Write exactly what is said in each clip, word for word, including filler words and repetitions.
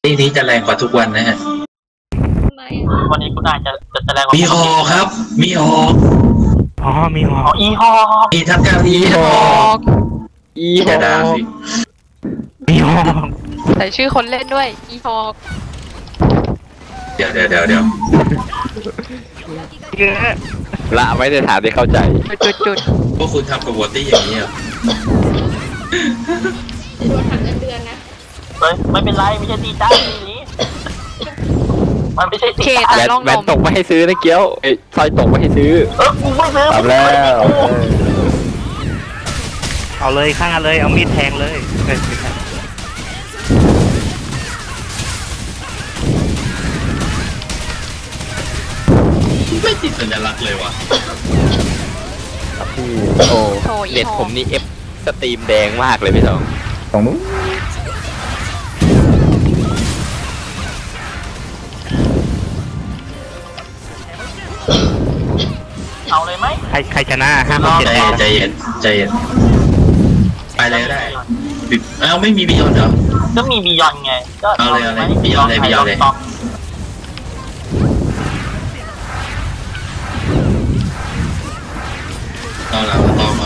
ที่นี้จะแรงกว่าทุกวันนะฮะวันนี้คุณอาจจะจะแรงกว่ามีฮอครับมีฮออ๋อมีฮออีฮอมีทักการอีฮออีฮอจะด่าสิมีฮอใส่ชื่อคนเล่นด้วยอีฮอเดี๋ยวเดี๋ยวเดี๋ยวเดี๋ยวละไว้ในฐานที่เข้าใจจุดจุดพวกคุณทำกับวอตตี้อย่างนี้เหรอโดนหักเงินเดือนนะเฮ้ยไม่เป็นไรไม่ใช่ตีจ้าทีนี้มันไม่ใช่ตีจ้าแบนตกไม่ให้ซื้อนะเกี้ยวไอ้ซอยตกไม่ให้ซื้อเออกูไม่ซื้อทำแล้วเอาเลยฆ่าเลยเอามีดแทงเลยไม่ติดสัญลักษณ์เลยว่ะพี่โอ้เน็ตผมนี่เอฟสตรีมแดงมากเลยพี่สองตรงนู้นเอาเลยไหมใครใครชนะห้าคนเจ็ดใจเย็นใจเย็นไปเลยก็ได้เอ้าไม่มีบิยอนเหรอก็มีบิยอนไงก็เอาเลยเอาเลยบิยอนเลยบิยอนเลยเอาละต่อมา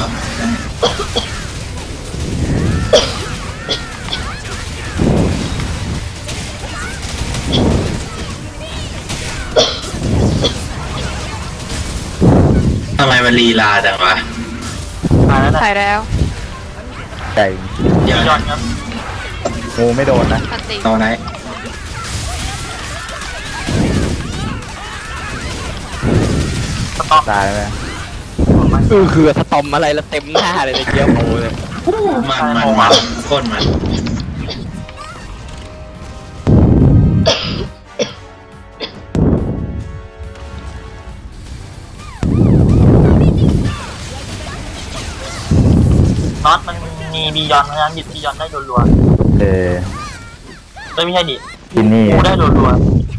ทำไมมันลีลาจังวะใส่แล้วใส่บิยอนครับงูไม่โดนนะตอนไหนตายไหมเออคือสตอมอะไรแล้วเต็มหน้าเลยในเกียวโมเลยมันมันมันก้นมันน็อตมันมีบิยอนเพราะฉะนั้นหยิบบิยอนได้รัวๆเออไม่ใช่ดิกินนี่งูได้รัว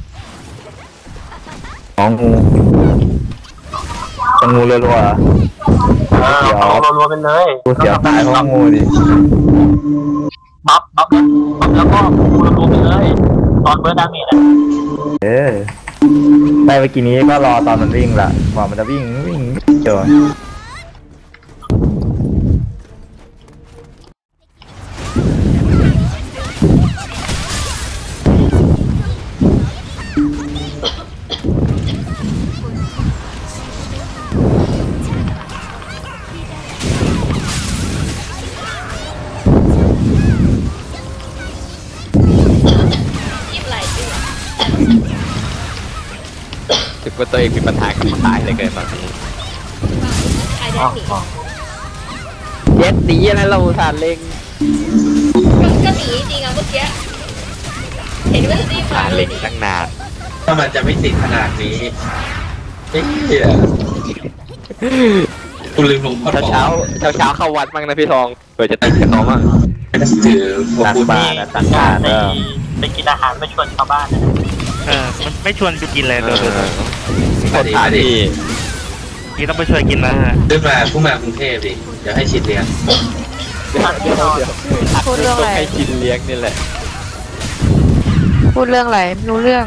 ๆอ๋องูเป็นงูเรือรัวเออเอารัวๆไปเลยกูเสียตายเพราะงูดิบัฟบัฟบัฟแล้วก็งูรัวๆไปเลยตอนเบิร์ดดาเมจอ่ะเออได้ไปกี่นี้ก็รอตอนมันวิ่งละกว่ามันจะวิ่งวิ่งเจอถือว่าตัวเองมีปัญหากับตายเลยเกินบางทีเย็ดตีอะไรเราทานเล็งก็หนีจริงอ่ะเมื่อกี้เห็นว่าจะตีทานเล็งตั้งนานถ้ามันจะไม่ติดขนาดนี้เฮ้ยคุณลืมลงพัดเช้าเช้าเช้าเข้าวัดบ้างนะพี่ทองเพื่อจะติดกับเขาบ้างถือตักบาตรนะตักบาตรไปกินอาหารไปชวนชาวบ้านนะเออมันไม่ชวนไปกินเลยเดี๋ยวคนทานดีนี่ต้องไปช่วยกินนะฮะขึ้นมาผู้มากรุงเทพดิเดี๋ยวให้ชิดเลี้ยงพูดเรื่องอะไรให้ชิดเลี้ยงนี่แหละพูดเรื่องอะไรรู้เรื่อง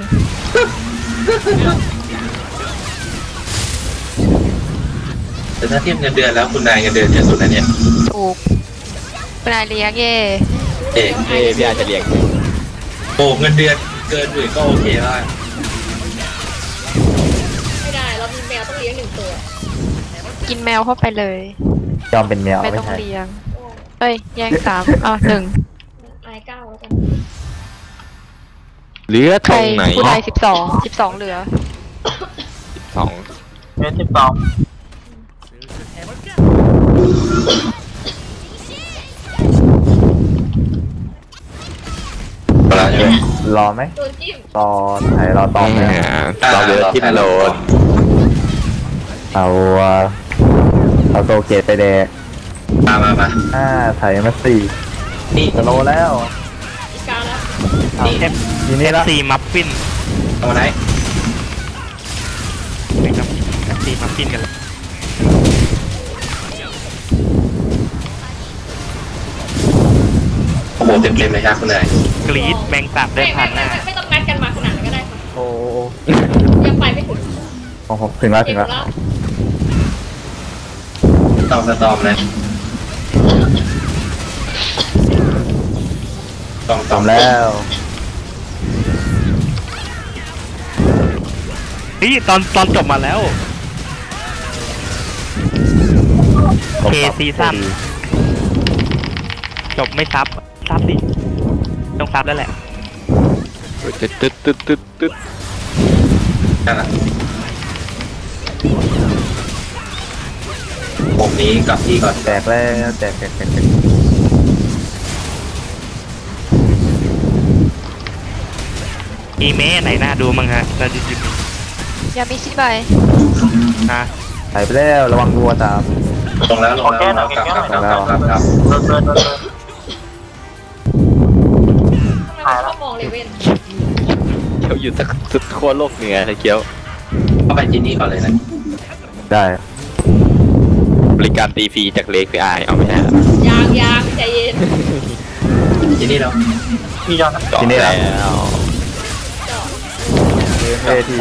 แต่ถ้าเทียบเงินเดือนแล้วคุณนายเงินเดือนเยอะสุดนะเนี่ยถูกคุณนายเลี้ยงเย่เอกเอพี่อาจจะเลี้ยงโอ้เงินเดือนเกินหมื่นก็โอเคมากไม่ได้เรามีแมวต้องเลี้ยงหนึ่งตัวกินแมวเข้าไปเลยยอมเป็นแมวไม่ต้องเลี้ยงเฮ้ยแย่งสามอ่ะหนึ่งนายเก้าแล้วกันเหลือตรงไหนคุณนายสิบสองสิบสองเหลือสิบสองเมตรสิบสองรอไหมรอไหนรอตอบไหมรอเรือจิ้มโหลดเอาเอาโตเกตไปแดกมามามาห้าไถมาสี่นี่จะโลแล้วนี่เอฟทีนี้ละสี่มัฟฟินเอาไหนนี่ครับสี่มัฟฟินกันโอ้โหเต็มเต็มเลยครับคุณนายกรีดแมงสาบเดิไม่นผ่านหไม่น้าไม่ไม่ต้องนัดกันมาขนาดนั้นก็ได้ค่ะโอ้ยังไปไม่ถึงของผมถึงแล้วถึงแล้วตอมสตอมเลยตอมตอมแล้วนี่ตอนตอนจบมาแล้วเคซีซั่นจบไม่ซับซับดิต้องซับแล้วแหละตึ๊ดตึ๊ดตึ๊ดตึ๊ดตึ๊ดนั่นแหละผมนี้กลับที่ก่อนแจกแล้วแจกแจกแจกแจกอีเมะไหนน่าดูมั้งฮะน่าดูจิบยามิชิบายนะใส่ไปแล้วระวังรัวตามลงแล้วลงแล้วลงแล้วกลับกลับกลับกลับกลับเดินเดินเดินเดินทำไมมันชอบมองเลเว่นเคี้ยวอยู่สักสุดขั้วโลกเหนือเลยเคี้ยวเข้าไปที่นี่ก่อนเลยนะได้บริการตีฟรีจากเล็กไปอายเอาไม่ใช่ครับยางยางใจเย็นที่นี่แล้วมียอนจบแล้วเอที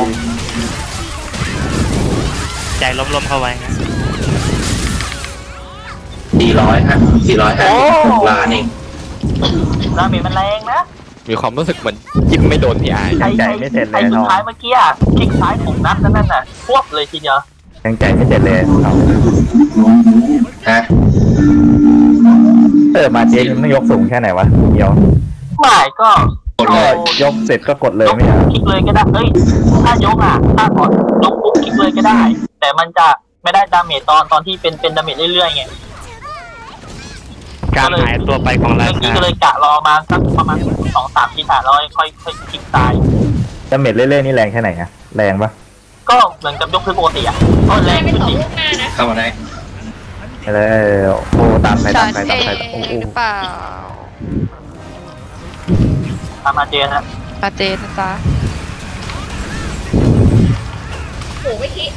ใจล้มๆเข้าไว้นะสี่ร้อยฮะสี่ร้อยห้าสิบล้านเองดาเมจมันแรงนะมีความรู้สึกเหมือนจิ้มไม่โดนพี่อายไอ้ไอ้ไอ้สุดท้ายเมื่อกี้อ่ะคลิกซ้ายของนัดนั่นน่ะควบเลยทีเดียวยังใจไม่เสร็จเลยเอาฮะเออมาเจ๊มันต้องยกสูงแค่ไหนวะเดียวไม่ก็กดเลยยกเสร็จก็กดเลยไม่ใช่คลิกเลยก็ได้เฮ้ยถ้ายกอ่ะถ้ากดยกปุ๊บคลิกเลยก็ได้ แต่มันจะไม่ได้ดาเมจตอนตอนที่เป็นเป็นดาเมจเรื่อยๆไงการหายตัวไปของราเมื่อกี้ชาก็เลยกะรอมาสักประมาณสองสามทีผ่านแล้วค่อยค่อยคลิกซ้ายดาเมจเรื่อยๆนี่แรงแค่ไหนอะแรงปะก็เหมือนกับยกพื้นปกติอ่ะก็แรได้งไปขึ้นสองดิลูกหน้านะเข้ามาได้แล้วโอ้ตามไปฉัตามนไปเอตามไปงโอ้โหหรือเปล่าตามมาเจนนะอาเจนนะจ๊ะโหไม่คิด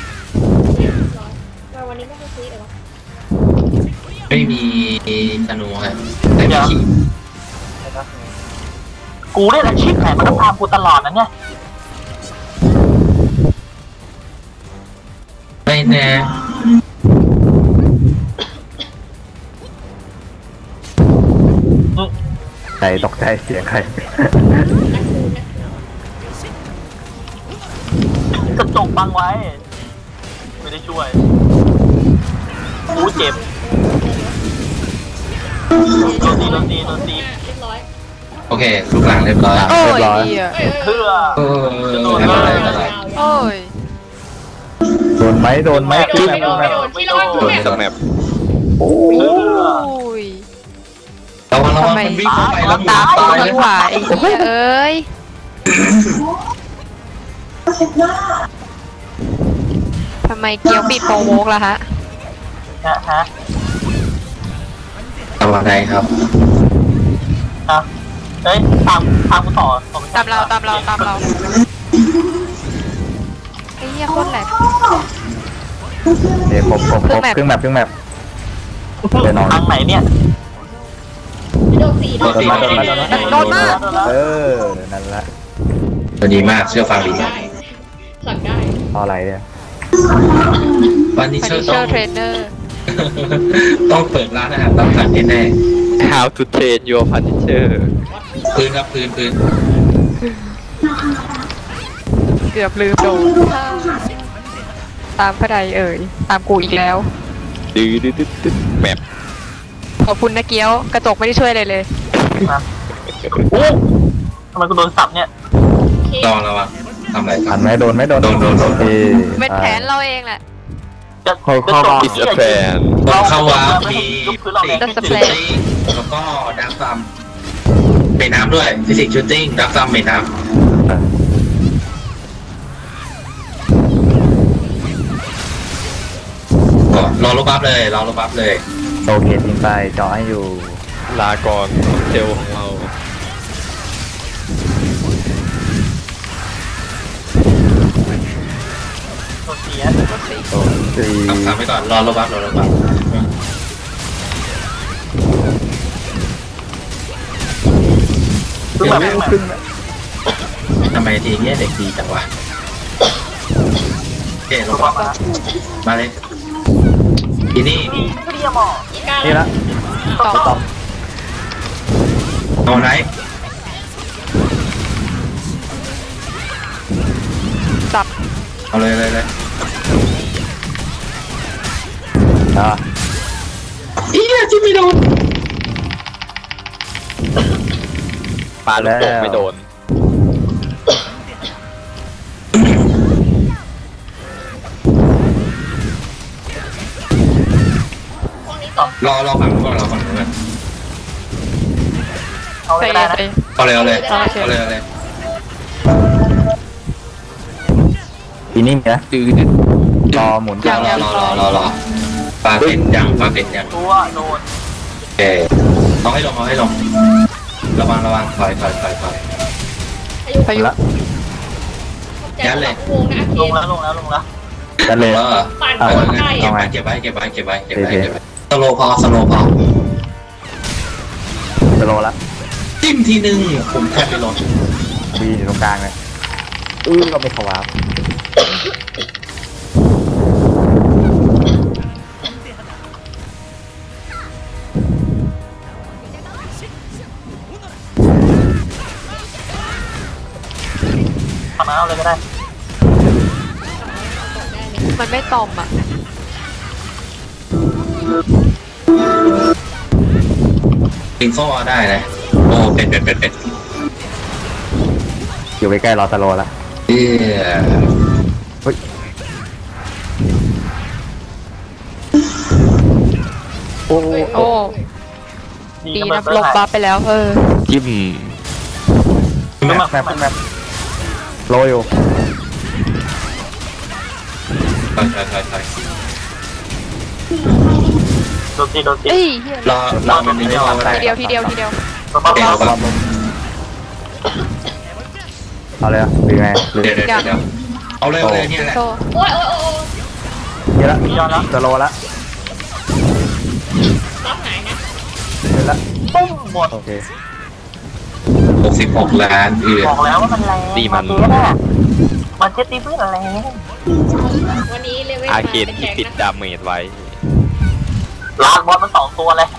ร้อยวันนี้ไม่ค่อยคิดเลยวะไม่มีธนูฮะแต่มีขีดกูเนี่ยแหละชิปไหนมันต้องตามกูตลอดนะเนี่ยไม่แน่ใครตกใจเสียงใครนักคูนะกระจกบังไว้ ไม่ได้ช่วยกูเจ็บโดนตีโดนตีโดนตีเรียบร้อยโอเคลูกหลังเรียบร้อยโอ้ยดีอ่ะเอ้ยเพื่อเออไม่เป็นไรไม่เป็นไรโอ้ยโดนไหมโดนไหมโดขึ้นนแบบโดนแบบโดนที่ร้อนโดนสองแมปโอ้เพื่อโอ้ยระวังระวังทำไมมันวิ่งเข้าไปแล้วหมุนตาตายไม่เลยไหวไอ้เหี้ยเอ้ยทำไมเกียวปิดโปรโมกล่ะฮะนะฮะระวังได้ครับนะเฮ้ยตามตามกูต่อตามเราตามเราตามเราไอ้เหี้ยโคตรแหลกเดี๋ยวครบครบครบครึ่งแมปครึ่งแมป เดี๋ยวนอนทางไหนเนี่ยโดนสี่โดนสี่โดนมาโดนมาโดนมาโดนมากเออนั่นละตัวดีมากเชื่อฟังดีมากสั่งได้เอาอะไรเนี่ยวันนี้ฟันเชื่อนิเชต้อองร์เทรนเนอร์ต้องเปิดร้านอาหารตามสั่งแน่ How to train your punisher ๆพื้นครับพื้นพื้นเกือบลืมโดนตามพระใดเอ่ยตามกูอีกแล้วดื้อดื้อดื้อดื้อแมปขอบคุณนะเกี้ยวกระจกไม่ได้ช่วยอะไรเลยโอ้ทำไมกูโดนสับเนี่ยระวังระวังทำอะไรคทัรับนไหมโดนไหมโดนโดนโดนโดนโอเคเป็นแผนเราเองแหละจะเข้าเข้าจะจบอิสแฟนตอนเข้าวาร์ปมียกพื้นเราฟิแรสิงกขึ้นชูตติ้งแล้วก็ดักซัมเมน้ำด้วยฟิสิกชูตติ้งดักซัมเมน้ำก็รอลบบัฟเลยรอลบบัฟเลยโอเคทิ้งไปเจาะให้อยู่ลากรเทลของเราตัวเสียโอ้สี่ทำทำไปก่อนรอลบบัฟรอลบบัฟโคือแบบแบบครึ่งนะทำไมทีเนี้ยเด็กดีจังวะโอเคลงมามาเลยทีนี่มีเรียมออีกานี่ละต่อไม่ต้องเอาไหนจับเอาเลยเลยเลยอ่าเอี้ยที่ไม่โดนปลาลูกโป่งไม่โดนพวกนี้ต่อรอรอฝั่งนู้นก่อนรอฝั่งนู้นก่อนเอาไปเลยก็ได้นะไปเอาเลยเอาเลยโอเคเอาเลยเอาเลยทีนี้มีนะดื้อดื้อรอหมุนรอรอรอรอรอรอปลาเป็นยังปลาเป็นยังตัวโดนโอเคเอาให้ลงเอาให้ลงระวังระวังถอยถอยถอยถอยอายุพายุละยัดเลยวงนะลงแล้วลงแล้วลงแล้วกันเลยแล้วเหรอปั่นเอคอนใกล้เก็บอะไว้เก็บไว้เก็บไว้เก็บไว้เก็บไว้เก็บไว้เก็บไว้สโลพอสโลพอจะโลละจิ้มทีนึงผมแทบไปลงวีอยู่ตรงกลางเลยอื้อก็ไม่เข้าวาร์ปทำมาเอาเลยก็ได้มันไม่ตอมอ่ะปิงโซ่ได้นะโอ้เป็ดเป็ดเป็ดเป็ดอยู่ใกล้ๆรอตะโลละเอี้ยเฮ้ย โอ้โอ้ดีนะลบบัฟไปแล้วเออจิ้มแมปแมปแมปโลอยู่ถอยถอยถอยถอยโดนตีโดนตีเอ้ยเหี้ยรอรอมันไม่ยอมอะไรทีเดียวทีเดียวทีเดียวตัวเดี๋ยวเบาแบบเอาเลยอะหรือไงหรือเดี๋ยวเดี๋ยวเดี๋ยวเอาเลยเอาเลยเนี่ยแหละโซ่โอ้ยโอ้ยโอ้ยโอ้ยเยอะละจะโลละรับหายนะเยอะละๆปุ้มหมดโอเคหกสิบหกล้านเอือบอกแล้วว่ามันแรงตีมันเจ๊น่ะมันเจ็ดตีเพื่อนแรงวันนี้เลเวลอามาเคนเป็นแทที่งติดนะดาเมจไว้ลากบอลมันสองตัวแล้ว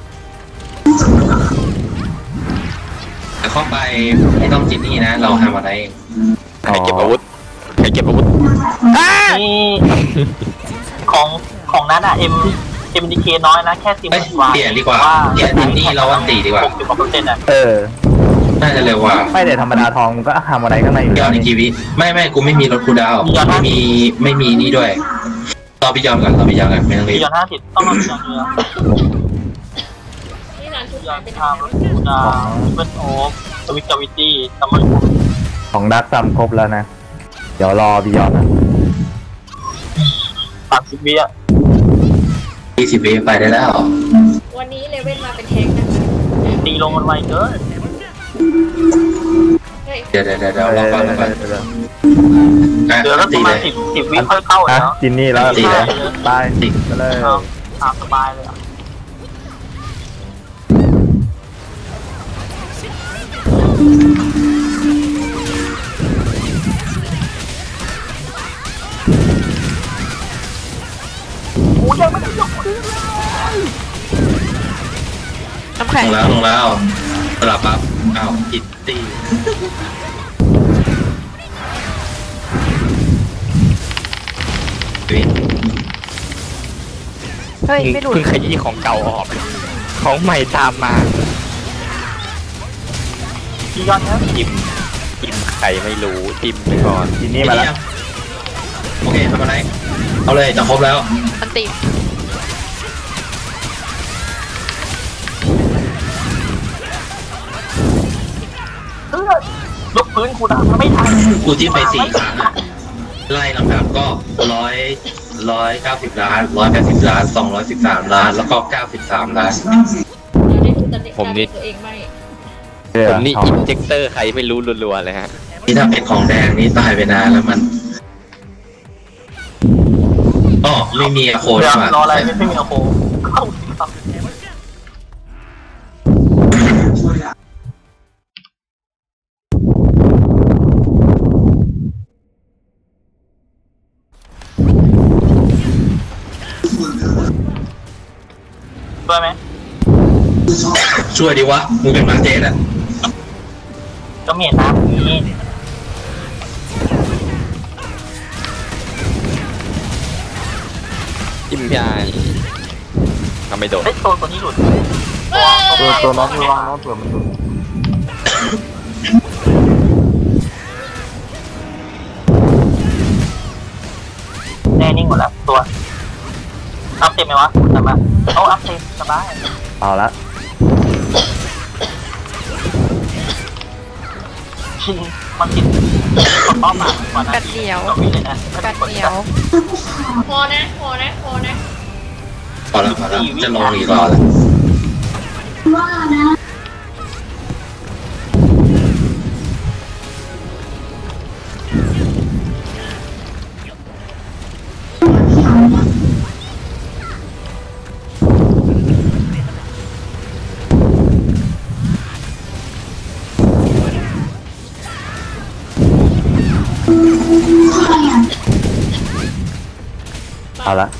แต่เข้าไปไม่ต้องจิตนี่นะ เราทำอะไรเองใครเก็บอาวุธ ใครเก็บอาวุธนี่ของของนั้นอ่ะเอ็มเอ็มดีเคน้อยนะแค่สิบหเอ้ยมื่นกว่าเปลี่ยนดีกว่าเปลี่ยนจิตนี่เราวันตีดีกว่าหกสิบกว่าเปอร์เซ็นต์อ่ะเออน่าจะเร็วกว่าไม่แต่ธรรมดาทองมึงก็ทำอะไรข้างในอยู่ยแล้อวดในนี่กีวิไม่ไม่กูไม่มีรถกูดาวไม่มีไม่มีนี่ด้วยรอพี่ยอมก่อนรอพี่ยอมก่อนไม่ต้องรีปีบยอนห้าสิบต้องมาปียอนเยอะนี่ร้านชุดปียอนเป็นทางรถกูดาวเป็นโอ๊คสวิตกาวิตี้ซัมเมอร์ของดักซัมครบแล้วนะ เดี๋ยวรอบิยอนนะสามสิบวิอ่ะยี่สิบวิไปได้แล้ววันนี้เลเวลมาเป็นแทงนะคะตีลงมันไวเกินเฮ้ยเดี๋ยวเดี๋ยวเดี๋ยวรอก่อนรอก่อนเดี๋ยวอ่ะเดี๋ยวแล้วปตีระมาเลณยสิบสิบวิค่อยเข้าฮะแล้วจินนี่แล้วตีเลยตายติดไปเลยเอาตามสบายเลยอ่ะโอ้ยังไม่ได้ยกขึ้นเลยน้ำแข็ลงงแล้วลงแล้วสลับปั๊บอ้าวอิตตี้วิเฮ้ยไม่หลุดเพิ่งขยี้ของเก่าออก ของใหม่ตามมาปียอนนะจิ้มจิ้มใครไม่รู้จิ้มไปก่อนจินนี่มาแล้วโอเคทำอะไรเอาเลยจะครบแล้วมันติดเลือดยกพื้นกูดาวไม่ทันกูจิ้มไปสี่ครั้งอะไล่ลำดับก็ร้อยร้อยเก้าสิบล้านร้อยแปดสิบล้านสองร้อยสิบสามล้านแล้วก็เก้าสิบสามล้านเราได้ดูตำแหน่งผมนี่ตัวเองไหมผมนี่อินเจคเตอร์ใครไม่รู้รัวๆเลยฮะนี่ถ้าเป็นของแดงนี่ตายไปนานแล้วมันอ๋อไม่มีอะโคเดี๋ดยวมารออะไรไม่มีโอ้โหเข้าสิครับช่วยไหมช่วยดีวะมึงเป็นมาเจสอ่ะก็เมียน้ำนี้จิ้มพี่ไอก็ไม่โดนเฮ้ยตัวตัวนี้หลุดเออตัวตัวน้องระวังน้องตัวมันหลุดแน่นิ่งหมดแล้วตัวอัพเต็มไหมวะทำมาเอาอัพเต็มสบายเอาละชิงมันกินป้อมมาวันกัดเหนียวเราวิ่งเลยนะกัดเหนียวพอนะพอนะพอนะพอแล้วพอแล้วจะลงอีกรอแล้วเอาละ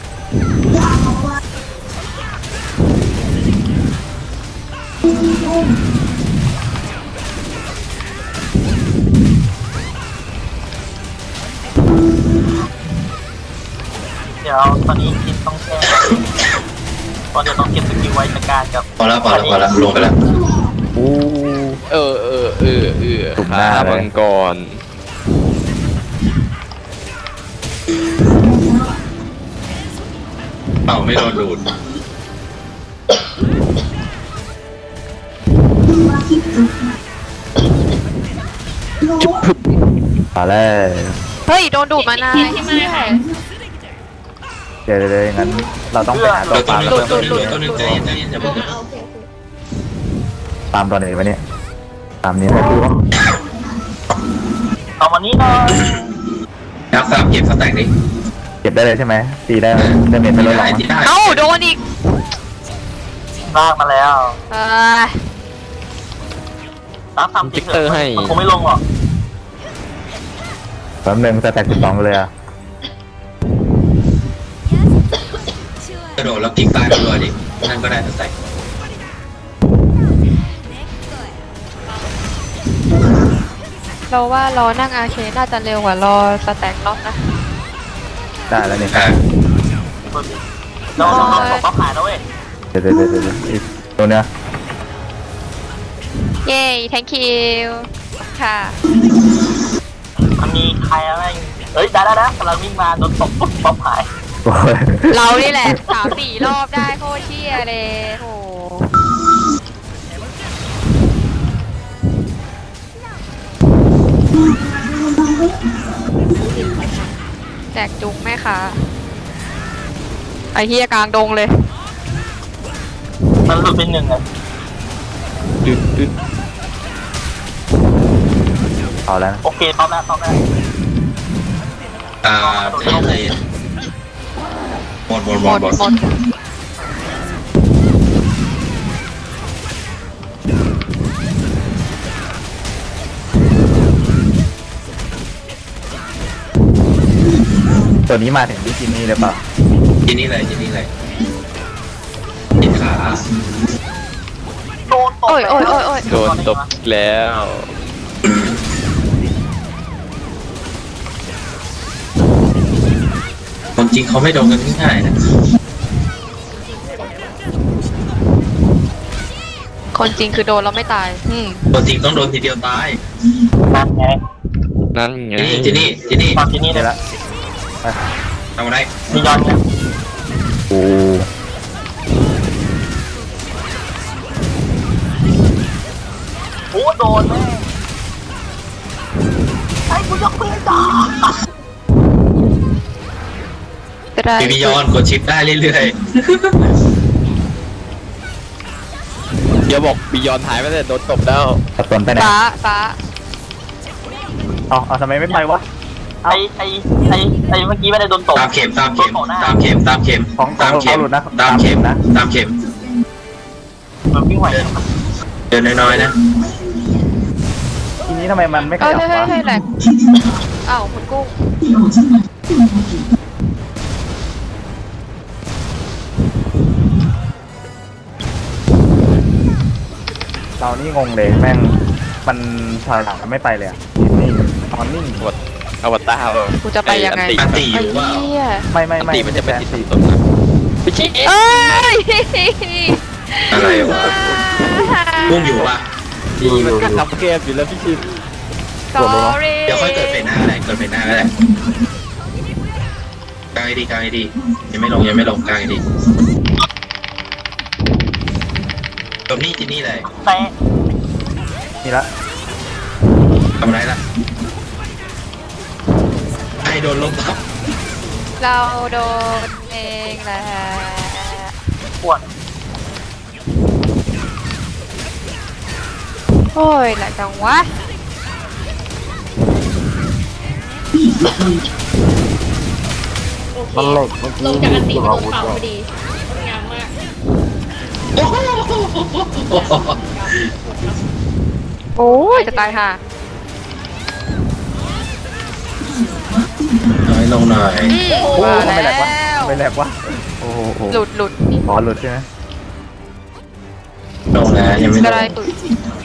เดี๋ยวตอนนี้กินต้องแก้ตอนเดี๋ยวต้องเก็บสกิลไว้จัดการกับพอแล้วพอแล้วพอแล้วลงไปแล้วอู้เออเออเออเออถูกหน้าเลยมังกรเป่าไม่โดนดูดมาแล้วเฮ้ยโดนดูดมานานที่มาค่ะเดี๋ยวเดี๋ยวเดี๋ยวงั้นเราต้องไปหาตัวเดี๋ยวตัวฟาร์มนึงตัวนึงตัวนึงใจเย็นใจเย็นอย่าเพิ่งเอาโอเคโอเคฟาร์มตัวไหนวะเนี่ยฟาร์มนี้ไม่รู้เอาวันนี้หน่อยนักสามเก็บสแต็กนี้เก็บได้เลยใช่ไหมตีได้ไหมได้เมจไม่ลดหรอได้ที่ได้เอ้าโดนอีกลากมาแล้วเออตามทำจริงเถอะมันคงไม่ลงหรอกแป๊บนึงจะแตกสิบสองเลยอ่ะกระโดดแล้วกิ๊กตายรัวดินั่นก็ได้สแต็กเราว่ารอนั่งอาเคน่าจะเร็วกว่ารอสแต็กน็อกนะได้แล้วนี่อ่าเราเราเราต้องขายนะเว้ยเดี๋ยวเดี๋ยวเดี๋ยวเดี๋ยวอีกตัวเนี้ยเย้ thank you ค่ะมันมีใครอะไรเฮ้ยได้แล้วนะกำลังวิ่งมาโดนตบปุ๊บป๊อปหายโอ้ยเรานี่แหละสามสี่รอบได้โคตรเชี่ยเลยโหแจกจุงไหมคะไอเฮียกลางดงเลยมันหลุดเป็นหนึ่งอะดึ๊ดดึ๊ดเอาแล้วโอเคท็อปแล้วท็อปแล้วอ่าใจเย็นใจเย็นหมดหมดหหมมดดหมดหมดตัวนี้มาถึงที่จินนี่เลยเปล่าทีนี้เลยทีนี้เลยติดขาโดนตบโอ้ยโอ้ยโอ้ยโอ้ยโดนตบแล้วคนจริงเขาไม่โดนกันง่ายๆนะคนจริงคือโดนเราไม่ตาย อืมคนจริงต้องโดนทีเดียวตายนั่นไงนั่นไงทีนี่ทีนี่ทีนี่ตอนที่นี่เลเดี๋ยยวละละทำอะไรมียอนไงโอ้โอ้โดนแม่ไอ้กูยกปืนต่อจะได้ทีวียอนกดชิปได้เรื่อยเดี๋ยวบอกบียอนหายไปแต่โดนตบแล้วตัดตนไปไหนฟ้าฟ้าเอาเอาทำไมไม่ไปวะไอ้ไอ้ไอ้ไอ้เมื่อกี้ไม่ได้โดนตบๆตามเข็มตามเข็มตามเข็มตามเข็มของขอตาง มเข็เขามหลุดนะตามเข็มนะตามเข็มมันวิ่งไหวเดินน้อยๆนะทีนี้ทำไมมันไม่ขเอ้ยยับเฮ้ยวะเฮ้ยแหลกอ้าวคุณกุ้งเรานี่งงเลยแม่งมันถอยหลังไม่ไปเลยอะนิ่งนอนนิ่งหมดอวตารกูจะไปยังไงอันตีอยู่ว่าไอ้เหี้ยไม่ไม่อันไม่ตีมันจะเป็นแสีส้มนะไม่ใช่เอ้ยอะไรวะกุ้งอยู่ว่ะดีมันก็ทำเกมอยู่แล้วพี่ชิน sorry เดี๋ยวค่อยเกิดเป็นหน้าก็ได้เกิดเป็นหน้าก็ได้กลางไอดีกลางไอดียังไม่ลงยังไม่ลงกลางไอดีตรงนี้ที่นี่เลยแต่นี่ละทำไรล่ะไอโดนลงทับเราโดนเองแหละปวดโอ้ยแหละจังวะโอเคมันเหล็กเมื่อลกี้งจากอันตีเก็บมาอาโดนวุธเป่าก่อพอน ดีงามมากโอ้ยจะตายห่าน้อยลงหน่อยโอ้มาทำไมแหลแล้กวะวทำไมแหลกวะโอ้โหหลุดหลุดอ๋อหลุดใช่ไหมลงแล้วยังไม่ลอะไรงตุด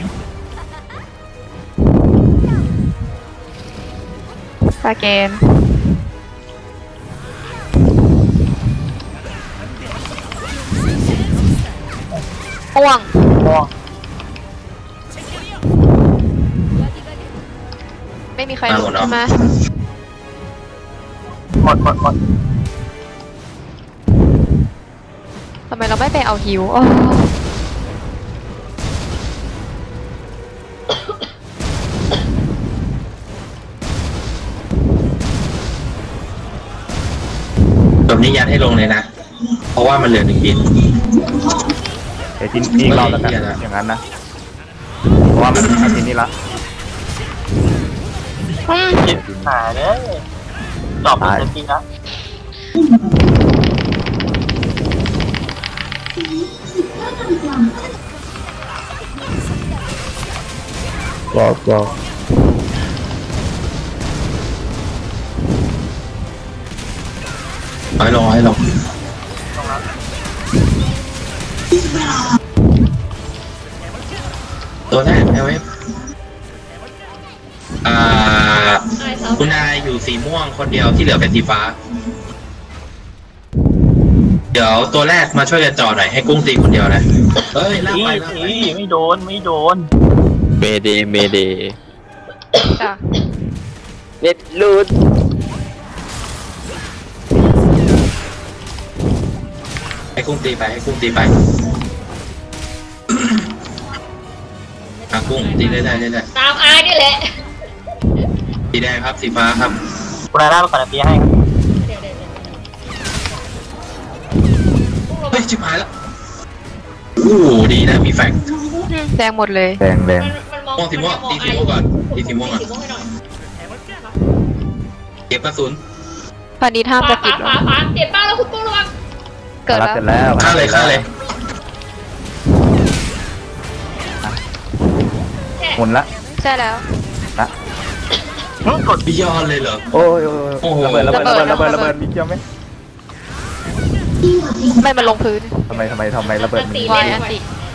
สแกนอ้วงม่วงไม่มีใครรู้ใช่ไหมหมดหมดหมดทำไมเราไม่ไปเอาฮิวอ๋อตรงนี้ยัดให้ลงเลยนะ เพราะว่ามันเหลือหนึ่งบินเดี๋ยวจินยิงเราแล้วกันอย่างนั้นนะเพราะว่ามันอาทิตย์นี้ละหายเลยจอบเป็นเต็มที่นะก็ก็น้อยลงน้อยลงตัวแรกเอลเอฟอ่าไอ้สาวคุณนายอยู่สีม่วงคนเดียวที่เหลือเป็นสีฟ้า เดี๋ยวตัวแรกมาช่วยกันจอหน่อยให้กุ้งตีคนเดียวนะเฮ้ยลากอีไปลากไปอีไม่โดนไม่โดนเมเดเมเดจ้ะเน็ตลูดให้กุ้งตีไปให้กุ้งตีไปอ่ะกุ้งตีได้ได้ได้ได้ตามอายนี่แหละสีแดงครับสีฟ้าครับคุณอาณาไปก่อนนะพี่ให้เดี๋ยวเดี๋ยวเดี๋ยวเฮ้ยชิบหายแล้วอู้หูดีนะมีแฟกแดงหมดเลยแดงแดงมันมันมองม่วงสีม่วงตีสีม่วงก่อนตีสีม่วงก่อนตีสีม่วงให้หน่อยเก็บกระสุนพันนี้ห้ามฟ้าจะกิดฟ้าเหรอฟ้าฟ้าเจ็บป้าแล้วคุณกุ้งระวังเกิดรับแล้วเสร็จแล้วฆ่าเลยฆ่าเลยแค่หมุนละใช่แล้วละกดบิยอนเลยเหรอโอ้ยโอ้ยโอ้โหระเบิดระเบิดระเบิดระเบิดระระเบิเบิดดมีเกี่ยวไหมไม่มันลงพื้นทำไมทำไมทำไมระเบิดมันวายอันติ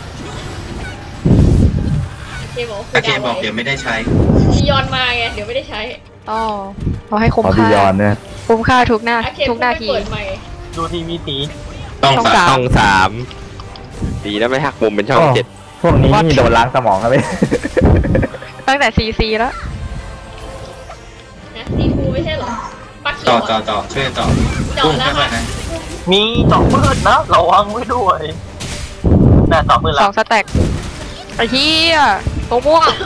เคบอกอาเคบอกเดี๋ยวไม่ได้ใช้จียอนมาไงเดี๋ยวไม่ได้ใช้อ๋อเขาให้คุ้มขอบิค่ายอนเนี่ยคุ้มค่าทุกหน้าอาเคทุกนาทีเปิดใหม่ดูทีวีสีต้องต้องสาสามช่องสามดีแล้วไม่หักมุมเป็นช่องเจ็ดพวกนี้นี่โดนล้างสมองครับพี่ตั้งแต่ซีซีแล้วนะซีฟูไม่ใช่เหรอปักเขีต่ยอวต่อต่อช่วยกันต่อจอกุ้ดงแล้วค่อยค่ะๆนะมีจอบมืดนะระวังไว้ด้วยน่าจอบมืดสละองสแต็กไอ้เหี้ยตัวม่วง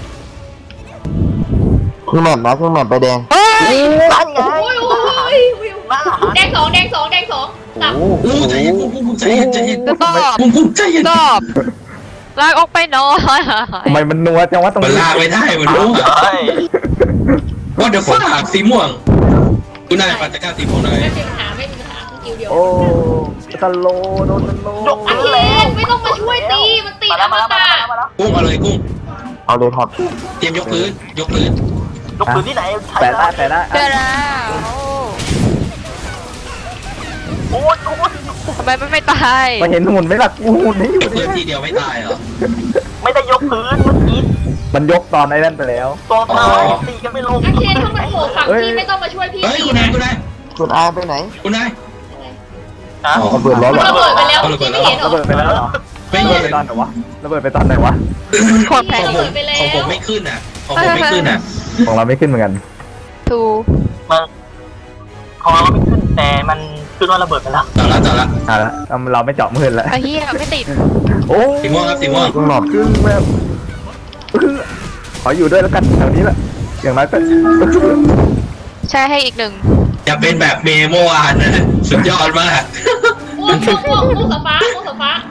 เพิ่งแมปนะเพิ่งแมปไปแดงเฮ้ยนั่นไงโอ้ยโอ้ยโอ้ยมาแดงสองแดงสองแดงสองสามอู้ใจเย็นกุ้งกุ้งกุ้งใจเย็นใจเย็นจะตอบกุ้งกุ้งใจเย็นตอบลากออกไปหน้อยทำไมมันนัวจังวะตรงมันนี้ลากไม่ได้มันรู้อะเฮ้ยว่าเดี๋ยวฝากสีม่วงคุณนายปัจจักรสีม่วงหน่อยไม่มีปัญหาไม่มีปัญหาสกิลเดียวโอ้สโลโดนสโลยกอามือเคแล้วไม่ต้องมาช่วยตีมันตีมาอแล้วมมาแล้วตะมาแล้วมาแล้วกุ้งเอาเลยกุ้งเอาเลยครับเตรียมยกพื้นยกพื้นยกมือที่ไหนใช่แปะได้แปะได้เจอแล้วโอ้ยโอ้ยทำไมมันไม่ตายมาเห็นหุ่นไหมล่ะกูหุ่นนี่อยู่เพื่นี่อนทีเดียวไม่ตายเหรอไม่ได้ยกพื้นเมื่อกี้มันยกตอนไอ้นั่นไปแล้วตัวตายตีกันไม่ลงอาเคนถ้ามันโผล่ฝั่งพี่ไม่ต้องมาช่วยพี่เฮ้ยคุณนายคุณนายคุณอาไปไหนคุณนายนะอ๋อระเบิดล้อมันเหรอระเบิดไปแล้วพี่ไม่เห็นเหรระอเบิดไปแล้วเหรอไม่ระเห็เบิดนไปตอนไหนวะระเบิดไปตอนไหนวะโคตรแพงของผมของผมไม่ขึ้นอ่ะของผมไม่ขึ้นอ่ะของเราไม่ขึ้นเหมือนกันทูมันของเราไม่ขึ้นแต่มันขึ้นว่าระเบิดไปแล้วต่อละต่อละอ่ะแล้วเราไม่เจาะมือแล้วไอ้เหี้ยไม่ติดโอ้สีม่วงครับสีม่วงต้องหลอดครึ่งแบบขออยู่ด้วยแล้วกันแถวนี้แหละอย่างน้อยก็แช่ให้อีกหนึ่งอย่าเป็นแบบเมโมวานนะสุดยอดมากม่วงม่วงม่วงม่วงสีฟ้าม่วงสีฟ้า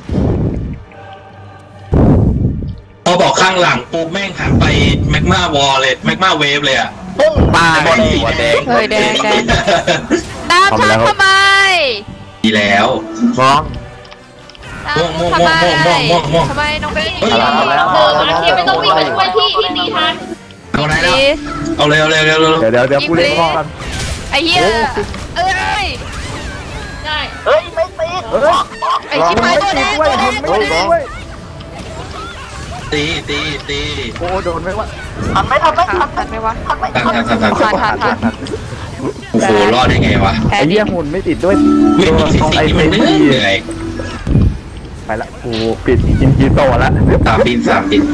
พอบอกข้างหลังปุ๊บแม่งหันไปแมกมาวอลเลยแมกมาเวฟเลยอ่ะปุ้งตายบอลสีแดงเฮ้ยแดงแดงดามทำทำไมดีแล้วมองดามทำไมทำไมน้องเบลเอออาเคนไม่ต้องวิ่งมาช่วยพี่พี่ตีทันเอาไหนแล้วพีสเอาเร็วเร็วเร็วเร็วเดี๋ยวเดี๋ยวเดี๋ยวกูเล่นก่อนไอ้เหี้ยเอ้ยได้เฮ้ยไม่ตีเอ้ยไอ้ชิบหายตัวแดงตัวแดงตัวแดงตีตีตีโอ้โดนไหมวะทันไหมทันไหมทัทันนไหมทันไหมวะทันไหมทันทันทันทันทันทันทันโอ้โหรอดได้ไงวะแพ้ไอ้ดิเหี้ยหุ่นไม่ติดด้วยไม่ตัวมีสิของสิไอ้ที่เฟมันไม่นี่เหนื่อยไปละกูปิดกินกีโตละสามบินสามบิน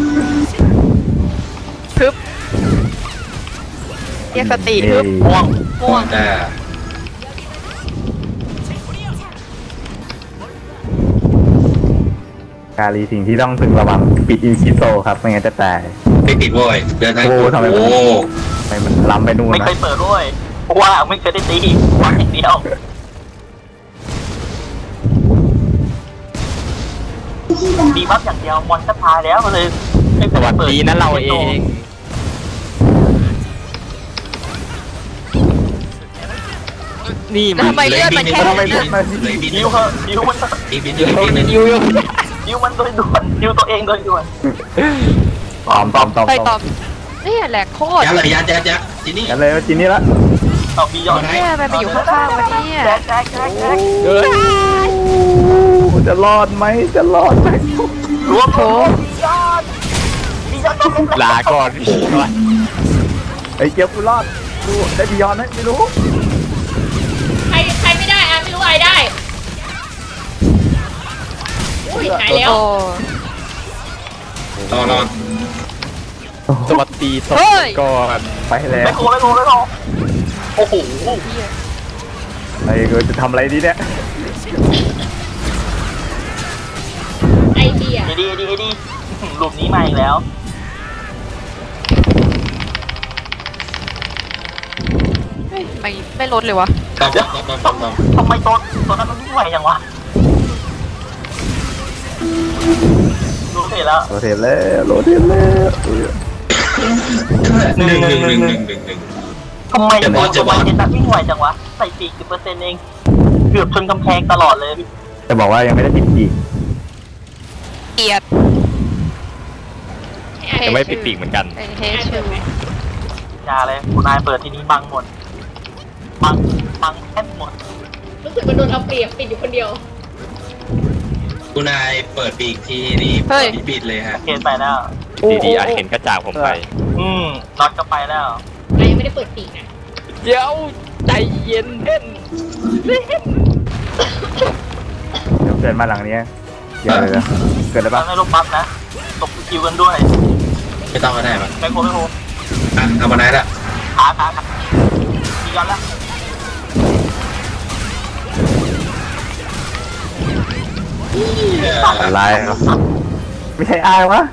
ทึบเรียกสติทึบม่วงม่วงแต่กาลีสิ่งที่ต้องพึงระวังปิดอินคิโตครับไม่งั้นจะตายไม่ปิดโว้ยเดินทางโอ้ทำไมโอ้ทำไมมันล้ำไปนู่นไม่นะเคยเปิดด้วยเพราะว่าไม่เคยได้ตีวางอย่างเดียวมีบัฟอย่างเดียวมอนก็ตายแล้วเลยไม่เคสยวัสเปิดดีนะเราเอง นี่มันทำไมเลือดมันแค่เลยบินเลยบินดิวเหอะดิวมันอีบินอีบินยิวยิวดิวมันโดยด่วนดิวตัวเองโดยด่วนตอมตอมตอมไปตอมนี่แหละโคตรยัดเลยยัดยัดยัดทีนี้กันเลยว่าจีนี่ละเอาบียอนเนี่ยมันไปอยู่ข้างๆวันนี้แจ๊กแจ๊กแจ๊กแจ๊กเฮ้ยจะรอดไหมจะรอดไหมรวมโถบียอนบียอนต้องเป็นลาก่อนโอ้ยไอ้เกียวกูรอดกูได้บียอนไหมไม่รู้ใครใครไม่ได้อ่ะไม่รู้ใครได้อุ้ยหายแล้วโอ้รอรอสวัสดีสเฮ้วัสยดีก่อนไปแล้วไม่โกไม่โกไม่โกโอ้โหไอ้กูจะทำอะไรดีเนี่ยไอเดียเอดีเอดีเอดีหลุมนี้มาอีกแล้วเฮ้ยไม่ไม่ลดเลยวะตอมตอมตอมตอมตอมทำไมตัวตัวนั้นมันวิ่งไวอย่างวะดูเสร็จแล้วโรเทนแล้วโรเทนแล้วหนึ่งหนึ่งหนึ่งหนึ่งหนึ่งหนึ่งทำไมทำไมเจตักวิ่งไวจังวะใส่ปีกสิบเปอร์เซ็นต์เองเกือบชนกำแพงตลอดเลยจะบอกว่ายังไม่ได้ปิดจีเกียดยังไม่ปิดปีกเหมือนกันไอ้เฮชื่ออย่าเลยคุณนายเปิดทีนี้บังหมดบังบังแทบหมดรู้สึกมันโดนเอาเปรียบติดอยู่คนเดียวคุณนายเปิดปีกทีนี่ปิดเลยฮะเกณฑ์ไปแล้วดีๆอาจเห็นกระจากผมไปอืมน็อตก็ไปแล้วไอยังไม่ได้เปิดปีกนะเดี๋ยวใจเย็นเพ่นเดี๋ยวเกิดมาหลังนี้เดี๋ยวเลยเกิดอะไรมับ้างนไม่ลบปั๊บนะตบคิวกันด้วยไม่ต้องก็ได้ปะไม่โกไม่โกอ่ะทำมาไหนละขาขาขามีย้อนแล้วอะไรไม่ใช่อายวะ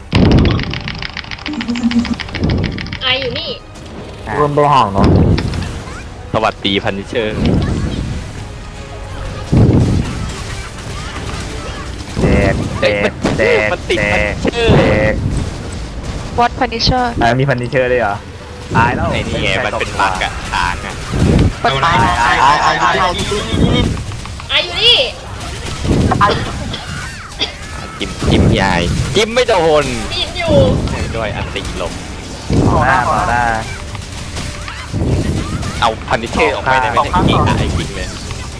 ไออยู่นี่รวมตัวห่างเนาะสวัสดีพันนิเชอร์แดกแดกแดกมันติดแดพันกนิเชอร์แดกวอตพันิเชอร์อ่ามีฟันนิเชอร์เลยเหรอตายแล้วไอ้นี่ไงมันเป็นบักอะช้างอะทำมาไหนไอ้ไอ้ไอ้ไอ้ไอ้ดีดีดีดีไออยู่นี่ไอ้จิ้มจิ้มยายจิ้มไม่โดนยินอยู่ด้วยอันตีลมต่อหน้าต่อหน้าเอาพันนิเชอร์ออกไปได้ไหมเนี่ยเก่งอะไอ้จริงเลย